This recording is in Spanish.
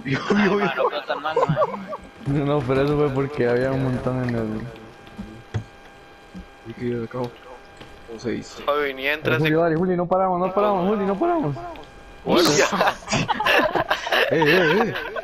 No puedo estar mal, man. No, pero eso fue porque había un montón en el... Y que yo acabo. ¿Cómo se dice? Joder, ni entras Juli, vale, Juli, no paramos, Juli, no paramos. ¡Hostia! Eh.